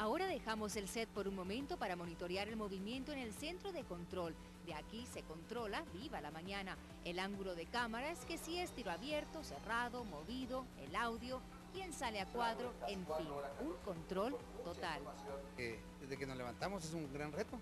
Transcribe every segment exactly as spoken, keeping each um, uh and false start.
Ahora dejamos el set por un momento para monitorear el movimiento en el centro de control. De aquí se controla Viva la Mañana. El ángulo de cámara es que si es tiro abierto, cerrado, movido, el audio, quién sale a cuadro, en fin, un control total. Eh, desde que nos levantamos es un gran reto.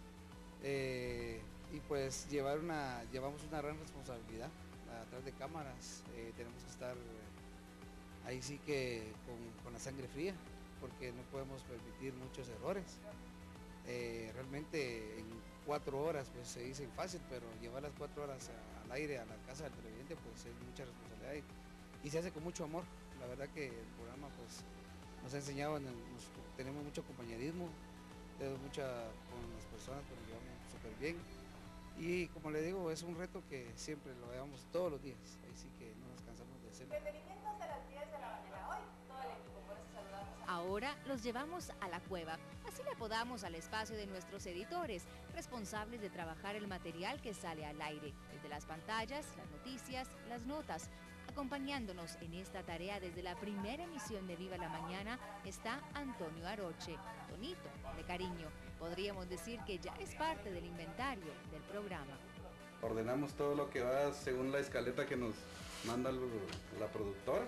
Eh, y pues llevar una, llevamos una gran responsabilidad atrás de cámaras. Eh, tenemos que estar eh, ahí sí que con, con la sangre fría, porque no podemos permitir muchos errores. Eh, realmente en cuatro horas pues se dice fácil, pero llevar las cuatro horas a, al aire a la casa del televidente pues es mucha responsabilidad y, y se hace con mucho amor. La verdad que el programa pues nos ha enseñado, nos, tenemos mucho compañerismo, tenemos mucha con las personas, pues nos llevamos súper bien. Y como le digo, es un reto que siempre lo hagamos todos los días, ahí sí que no nos cansamos de hacerlo. Bienvenidos a las diez de la mañana hoy, todo el equipo, por eso saludamos a... Ahora los llevamos a la cueva, así le apodamos al espacio de nuestros editores, responsables de trabajar el material que sale al aire, desde las pantallas, las noticias, las notas. Acompañándonos en esta tarea desde la primera emisión de Viva la Mañana está Antonio Aroche, Tonito, de cariño. Podríamos decir que ya es parte del inventario del programa. Ordenamos todo lo que va según la escaleta que nos manda la productora.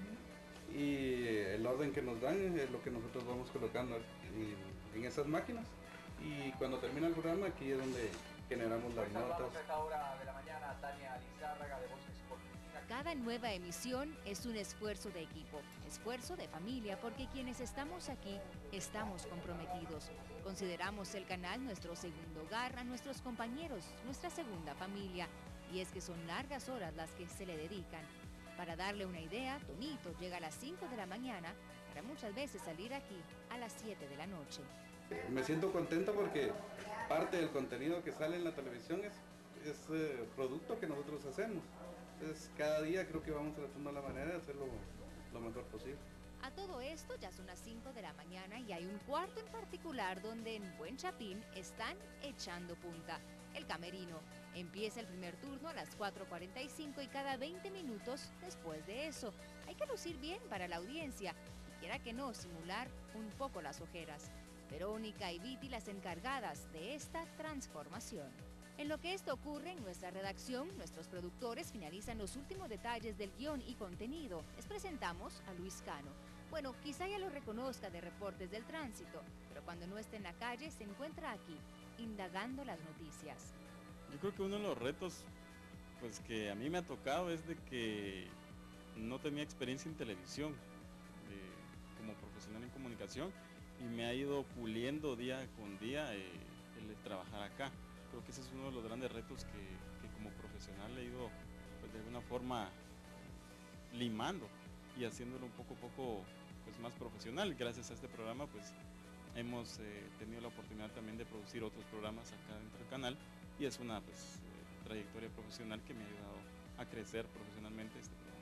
Y el orden que nos dan es lo que nosotros vamos colocando en, en esas máquinas. Y cuando termina el programa, aquí es donde generamos las notas. A esta hora de la mañana, Tania Lizárraga de Voces por Cristina. Cada nueva emisión es un esfuerzo de equipo, esfuerzo de familia, porque quienes estamos aquí estamos comprometidos. Consideramos el canal nuestro segundo hogar, a nuestros compañeros, nuestra segunda familia. Y es que son largas horas las que se le dedican. Para darle una idea, Tonito llega a las cinco de la mañana para muchas veces salir aquí a las siete de la noche. Me siento contento porque parte del contenido que sale en la televisión es, es eh, producto que nosotros hacemos. Entonces cada día creo que vamos tratando la manera de hacerlo lo mejor posible. A todo esto ya son las cinco de la mañana y hay un cuarto en particular donde en Buen Chapín están echando punta. El camerino. Empieza el primer turno a las cuatro cuarenta y cinco y cada veinte minutos después de eso. Hay que lucir bien para la audiencia y quiera que no simular un poco las ojeras. Verónica y Viti las encargadas de esta transformación. En lo que esto ocurre en nuestra redacción, nuestros productores finalizan los últimos detalles del guión y contenido. Les presentamos a Luis Cano. Bueno, quizá ya lo reconozca de Reportes del Tránsito, pero cuando no esté en la calle se encuentra aquí, indagando las noticias. Yo creo que uno de los retos pues que a mí me ha tocado es de que no tenía experiencia en televisión eh, como profesional en comunicación y me ha ido puliendo día con día eh, el trabajar acá. Creo que ese es uno de los grandes retos que, que como profesional he ido pues, de alguna forma limando y haciéndolo un poco a poco pues, más profesional. Gracias a este programa pues hemos eh, tenido la oportunidad también de producir otros programas acá dentro del canal y es una pues, eh, trayectoria profesional que me ha ayudado a crecer profesionalmente este programa.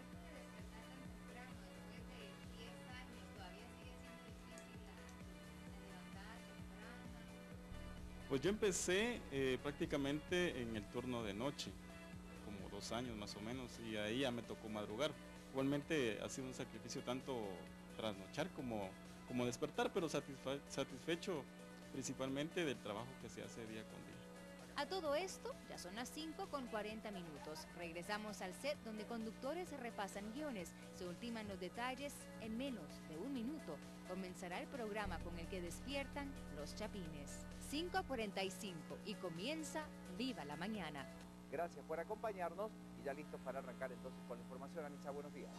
Pues yo empecé eh, prácticamente en el turno de noche, como dos años más o menos, y ahí ya me tocó madrugar. Igualmente ha sido un sacrificio tanto trasnochar como, como despertar, pero satisfe satisfecho principalmente del trabajo que se hace día con día. A todo esto, ya son las cinco con cuarenta minutos. Regresamos al set donde conductores repasan guiones, se ultiman los detalles en menos de un minuto. Comenzará el programa con el que despiertan los chapines. cinco cuarenta y cinco y comienza Viva la Mañana. Gracias por acompañarnos y ya listos para arrancar entonces con la información. Anisa, buenos días.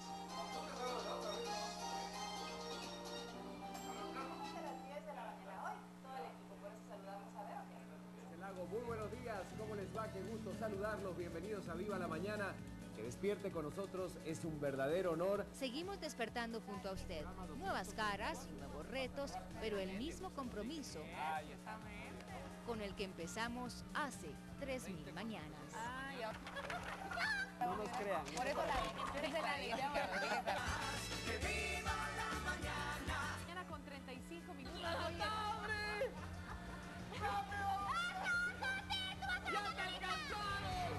Muy buenos días, ¿cómo les va? Qué gusto saludarlos, bienvenidos a Viva la Mañana. Que despierte con nosotros es un verdadero honor. Seguimos despertando junto a usted. Nuevas caras, nuevos retos, pero el mismo compromiso con el que empezamos hace tres mil mañanas. No nos crean. Por eso la desde la ¡Que viva la mañana! mañana con treinta y cinco minutos. ¡Abre! ¡Rápido! ¡Ya te alcanzaron!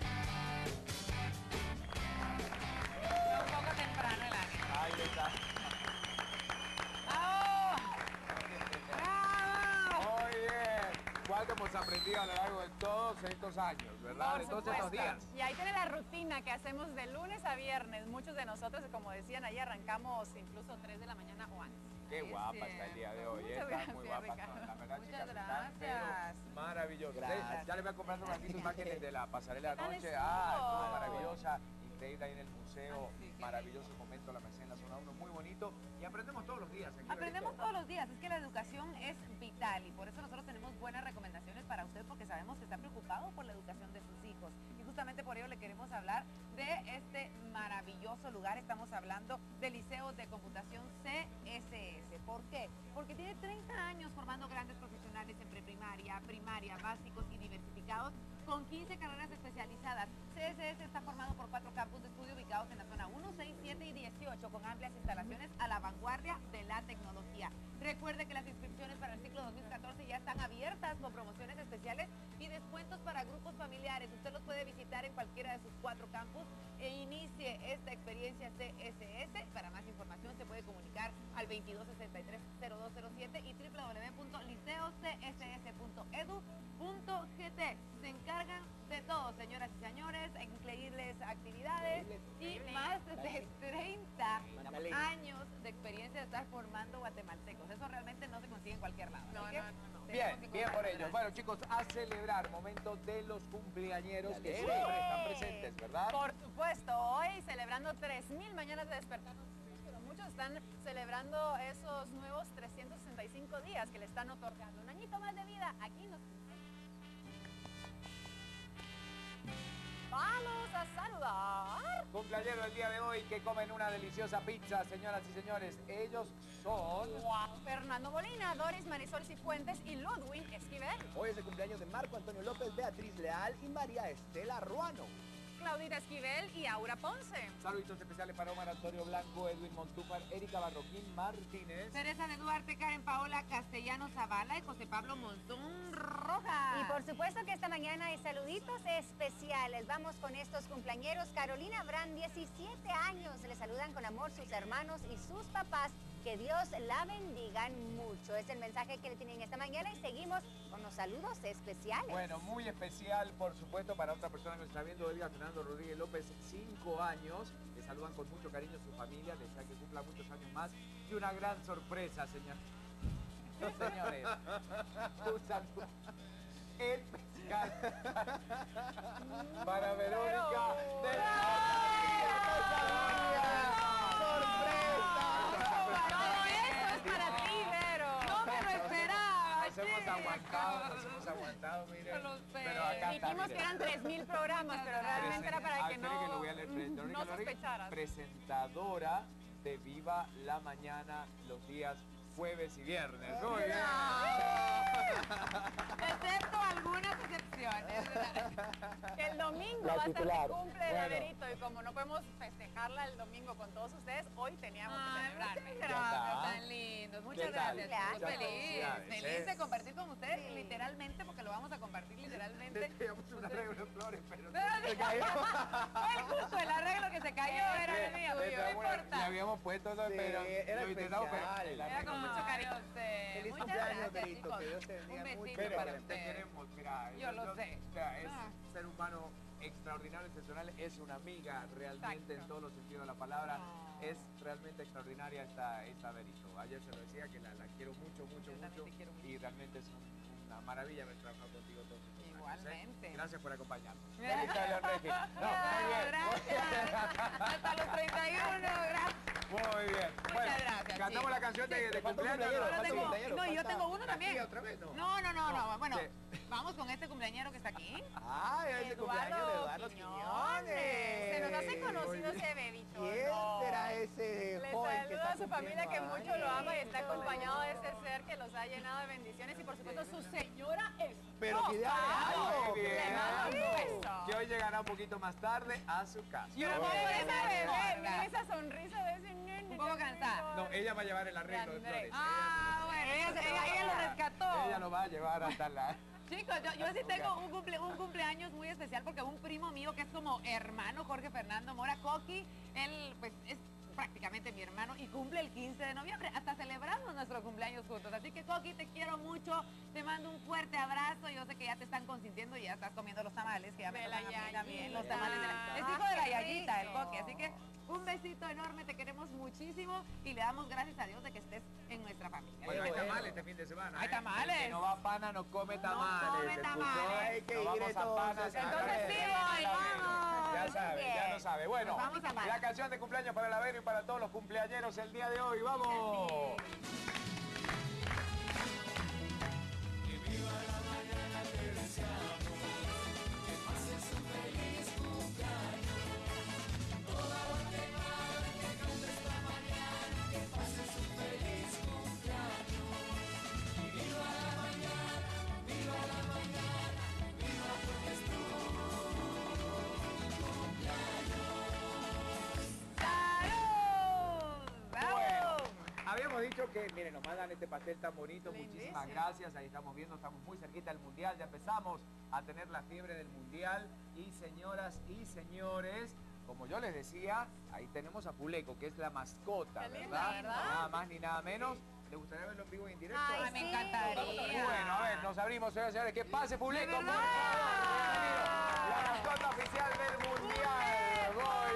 Un poco temprano el año. Ahí está. hemos aprendido a lo largo de todos estos años, ¿verdad? Por De todos estos supuesto. días. Y ahí tiene la rutina que hacemos de lunes a viernes. Muchos de nosotros, como decían, ahí arrancamos incluso tres de la mañana o antes. Qué Es guapa cierto. está el día de hoy. Muchas Está gracias, muy guapa. Ricardo. Son, la verdad, Muchas chicas, están, pero gracias. maravillosas. Gracias. Ya le voy a comprar unas imágenes imágenes de la pasarela ¿Qué tal anoche. estuvo? Ah, estuvo maravillosa. Increíble ahí en el museo. Ay, sí, qué Maravilloso momento, la mesé en la zona uno. Muy bonito. Y aprendemos todos los días. Aquí, Aprendemos Berito. todos los días, es que la educación es vital y por eso nosotros tenemos buenas recomendaciones para usted porque sabemos que está preocupado por la educación de sus hijos y justamente por ello le queremos hablar de este maravilloso lugar. Estamos hablando del Liceo de Computación C S S. ¿Por qué? Porque tiene treinta años formando grandes profesionales en preprimaria, primaria, básicos y diversificados con quince carreras especializadas. C S S está formado por cuatro campus de estudio ubicados en la zona uno, seis, siete y dieciocho con amplias instalaciones a la vanguardia de la tecnología. Recuerde que las inscripciones para el ciclo dos mil catorce ya están abiertas con promociones especiales y descuentos para grupos familiares. Usted los puede visitar en cualquiera de sus cuatro campus e inicie esta experiencia C S S. Para más información se puede comunicar al veintidós sesenta y tres cero dos cero siete y w w w punto liceo c s s punto edu punto g t. Se encargan de todo, señoras y señores, increíbles actividades y más de treinta años de experiencia de estar formando guatemaltecos. Eso realmente no se consigue en cualquier lado. No, Así que no, no, no. Bien, bien por ellos. Bueno, chicos, a celebrar momento de los cumpleañeros que siempre están presentes, ¿verdad? Por supuesto, hoy celebrando tres mil mañanas de despertar, pero muchos están celebrando esos nuevos trescientos sesenta y cinco días que le están otorgando. Un añito más de vida, aquí nos... Vamos a saludar. Cumpleañero el día de hoy que comen una deliciosa pizza, señoras y señores. Ellos son... Juan Fernando Molina, Doris Marisol Cifuentes y Ludwig Esquivel. Hoy es el cumpleaños de Marco Antonio López, Beatriz Leal y María Estela Ruano. Claudita Esquivel y Aura Ponce. Saluditos especiales para Omar Antonio Blanco, Edwin Montúfar, Erika Barroquín Martínez. Teresa de Duarte, Karen Paola Castellano Zavala y José Pablo Monzón Rojas. Y por supuesto que esta mañana hay saluditos especiales. Vamos con estos cumpleañeros. Carolina Brand, diecisiete años. Le saludan con amor sus hermanos y sus papás. Que Dios la bendigan mucho. Es el mensaje que le tienen esta mañana y seguimos con los saludos especiales. Bueno, muy especial, por supuesto, para otra persona que nos está viendo, Edgar Fernando Rodríguez López, cinco años. Le saludan con mucho cariño a su familia, les desea que cumpla muchos años más. Y una gran sorpresa, señor. No, señores. Un saludo especial para Verónica de Nos hemos aguantado, nos hemos aguantado, miren. Pero acá está, Dijimos miren. que eran tres mil programas, pero realmente era para que Ah, no, espere que lo voy a leer. Verónica no López, sospecharas. presentadora de Viva la Mañana los días jueves y viernes. Muy bien. Excepto algunas excepciones. Que el domingo La va a estar titular. el cumple de Bueno. Verito y como no podemos festejarla el domingo con todos ustedes, hoy teníamos que Ay, celebrarme. muchas tal? gracias, tan lindos. Muchas ¿Qué tal? gracias. Muy Muchas feliz. felicidades, Feliz ¿eh? de compartir con ustedes, Sí. literalmente, porque lo vamos a compartir literalmente. Le teníamos un arreglo de flores, pero Pero se cayó. el justo, el arreglo que se cayó era el mío, Le no traemos una- Le importa. habíamos puesto, ¿no? Sí, pero era lo intentamos, pero especial. el Era arreglo con fue- mucho cariño a usted. Feliz Muchas cumpleaños, gracias, Berito, chicos. que Dios te bendiga Un mucho. besito Pero para te ustedes. queremos, mira. Yo lo sé. O sea, es Ah. un ser humano extraordinario, excepcional, es una amiga realmente Exacto. en todos los sentidos de la palabra. Ah. Es realmente extraordinaria esta, esta Verito. Ayer se lo decía que la, la quiero mucho, mucho, Yo también mucho. te quiero mucho. Y realmente es un- una maravilla haber trabajado contigo todos estos años, ¿eh? Igualmente. Gracias por acompañarnos. Feliz León Regi. No, No, muy bien. gracias. Hasta los treinta y uno, gracias. Muy bien. Muchas Bueno, gracias, cantamos chicos. la canción de, de falta un cumpleaños. cumpleañero, ¿no? Ahora falta un tengo- cumpleañero, no, yo falta- tengo uno ¿Aquí también. otra vez? No. No, no, no, no. Bueno, ¿Qué? vamos con este cumpleañero que está aquí. Ah, es el cumpleaños de Eduardo Quiñones. Se nos hace Muy conocido bien. ese bebito. ¿Quién ¿no? será ese Le joven que saludo está a su familia que cumpliendo mucho lo ama y años? está acompañado de ese ser que los ha llenado de bendiciones y por supuesto su señora esposa. Pero que ya Muy de bien. Le mando un beso. Que hoy llegará un poquito más tarde a su casa. Yo no Miren puedo esa esa bebé, bebé, miren esa sonrisa de ese nene. Un poco tan cansada. rico. No, ella va a llevar el arreglo de Andrés. flores. Ah, bueno, ella, se- ella- ella lo rescató. Ella lo va a llevar hasta la... Chicos, yo, yo sí tengo un, cumple, un cumpleaños muy especial porque un primo mío que es como hermano, Jorge Fernando Mora Coqui, él pues es prácticamente mi hermano y cumple el quince de noviembre. Hasta celebramos nuestro cumpleaños juntos. Así que Coqui, te quiero mucho, te mando un fuerte abrazo eso yo sé que ya te están consintiendo y ya estás comiendo los tamales, que ya me De tocan la a mí Yayita. también, los tamales de la... Es hijo de la Yayita, el Coque, así que un besito enorme, te queremos muchísimo y le damos gracias a Dios de que estés en nuestra familia. Bueno, hay tamales este fin de semana. Hay ¿eh? tamales. El que no va a pana no come tamales. come ¿se tamales. escuchó? Hay que Nos ir vamos a entonces. panas. Entonces sí voy, vamos. Ya sabe, ya lo sabe. Bueno, Nos vamos a panas. la canción de cumpleaños para el Avero y para todos los cumpleañeros el día de hoy. ¡Vamos! Habíamos dicho que, miren, nos mandan este pastel tan bonito, muchísimas gracias, ahí estamos viendo, estamos muy cerquita del Mundial, ya empezamos a tener la fiebre del Mundial y señoras y señores, como yo les decía, ahí tenemos a Fuleco, que es la mascota, Qué lindo, ¿verdad? ¿verdad? Nada más ni nada menos. ¿Le gustaría verlo en vivo y en directo? Ay, Ay, me sí. encantaría. Bueno, a ver, nos abrimos, señoras y señores, que pase Fuleco, por verdad? favor, bienvenido. La mascota oficial del Mundial. Muy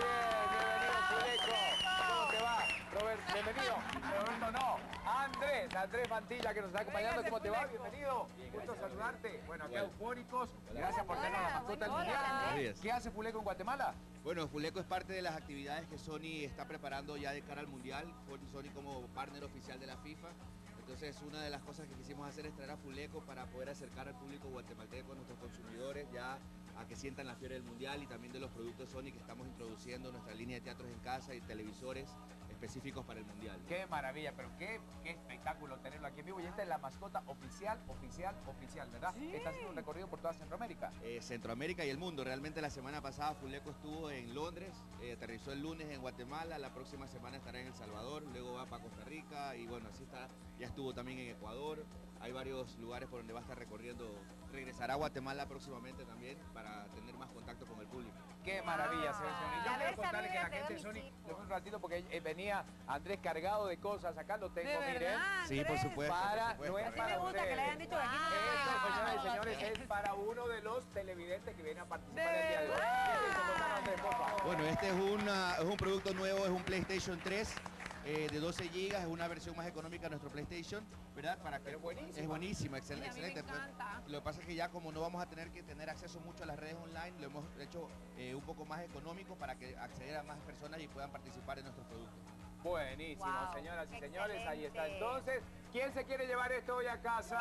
bien, bienvenido Fuleco. ¿Cómo te va? Robert, bienvenido. Roberto no. Andrés, Andrés Mantilla que nos está acompañando. ¿Cómo te va? Bienvenido. Gusto saludarte. Bueno, acá eufóricos. Gracias por tener la mascota del Mundial. ¿Qué hace Fuleco en Guatemala? Bueno, Fuleco es parte de las actividades que Sony está preparando ya de cara al Mundial. Sony como partner oficial de la FIFA. Entonces, una de las cosas que quisimos hacer es traer a Fuleco para poder acercar al público guatemalteco, a nuestros consumidores, ya a que sientan la fiebre del Mundial y también de los productos Sony que estamos introduciendo, nuestra línea de teatros en casa y televisores específicos para el Mundial. Qué maravilla, pero qué, qué espectáculo tenerlo aquí en vivo. Y esta es la mascota oficial, oficial, oficial, ¿verdad? Sí. Está haciendo un recorrido por toda Centroamérica. Eh, Centroamérica y el mundo. Realmente la semana pasada Fuleco estuvo en Londres, eh, aterrizó el lunes en Guatemala, la próxima semana estará en El Salvador, luego va para Costa Rica y bueno, así está. Ya estuvo también en Ecuador. Hay varios lugares por donde va a estar recorriendo. Regresará a Guatemala próximamente también para tener más contacto con el público. Qué maravilla, Ah, señor Sony. Yo a quiero ver, contarle que la saludos gente de de Sony, domicilio. después un ratito, porque eh, venía Andrés cargado de cosas. Acá lo tengo, ¿De miren. verdad, Sí, por Andrés? supuesto. Para, por supuesto. no es Así para me gusta que le hayan ustedes. dicho aquí. Esto, señoras y Ah, señores, ok. es para uno de los televidentes que viene a participar ¿De el día de hoy. verdad? ¿Qué es eso, Gonzalo Andrés, por favor? Bueno, este es, una, es un producto nuevo, es un PlayStation tres eh, de doce gigas, es una versión más económica de nuestro PlayStation, ¿verdad? Para que Pero buenísima. Es buenísima, excel- Sí, a mí me excelente. Pues, encanta. lo que pasa es que ya como no vamos a tener que tener acceso mucho a las redes online, lo hemos hecho eh, un poco más económico para que acceder a más personas y puedan participar en nuestros productos. Buenísimo, Wow, señoras y señores, ahí está. excelente. Entonces, ¿quién se quiere llevar esto hoy a casa?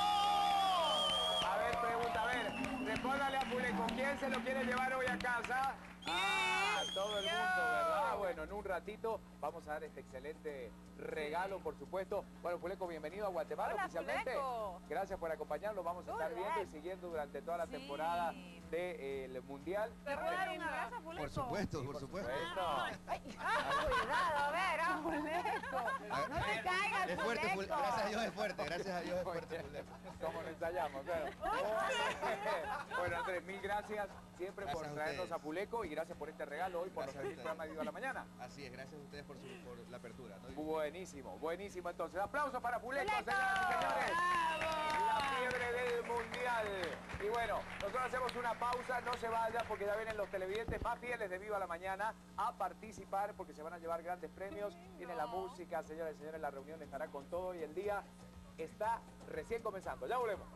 A ver, pregunta, a ver, respóndale a Fuleco, ¿quién se lo quiere llevar hoy a casa? Ah, todo el mundo, ¿verdad? Bueno, en un ratito vamos a dar este excelente regalo, por supuesto. Bueno, Fuleco, bienvenido a Guatemala Hola, oficialmente. Fuleco. Gracias por acompañarnos, vamos a estar Hola. viendo y siguiendo durante toda la Sí. temporada del Mundial. ¿Te puedo dar un abrazo, Fuleco? Por supuesto, Sí, por supuesto. Cuidado, a ver, ah, Fuleco. No te caigas, Es fuerte, Fule- Fuleco. gracias a Dios es fuerte, gracias a Dios es fuerte. Fuleco. Como lo ensayamos, claro. Bueno, Andrés, mil gracias siempre Gracias por a traernos ustedes. a Fuleco y gracias por este regalo hoy por Gracias los a feliz ustedes. programa de Viva la Mañana. Así es, gracias a ustedes por, su, por la apertura. ¿no? Buenísimo, buenísimo entonces. Aplausos para Fuleco, ¡Fuleco! señoras y señores. La fiebre del Mundial. Y bueno, nosotros hacemos una pausa, no se vayan porque ya vienen los televidentes más fieles de Viva la Mañana a participar porque se van a llevar grandes premios. Viene la música, señoras y señores, la reunión estará con todo y el día está recién comenzando. Ya volvemos.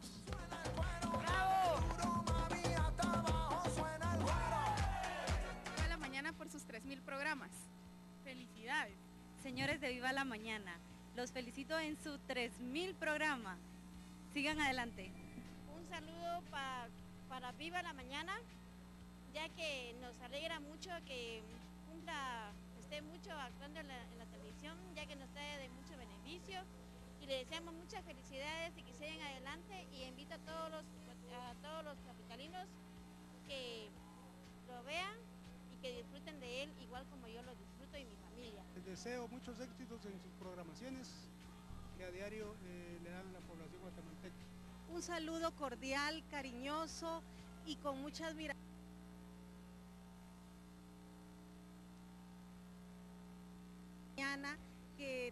Viva la Mañana por sus tres mil programas. Felicidades. Señores de Viva la Mañana, los felicito en su tres mil programa. Sigan adelante. Un saludo pa- para Viva la Mañana, ya que nos alegra mucho que cumpla, esté mucho actuando en la, en la televisión, ya que nos trae de mucho beneficio. Y le deseamos muchas felicidades y que sigan adelante. Y invito a todos los, a todos los capitalinos que lo vean y que disfruten de él igual como yo lo disfruto y mi familia. Les deseo muchos éxitos en sus programaciones que a diario eh, le dan a la población guatemalteca. Un saludo cordial, cariñoso y con mucha admiración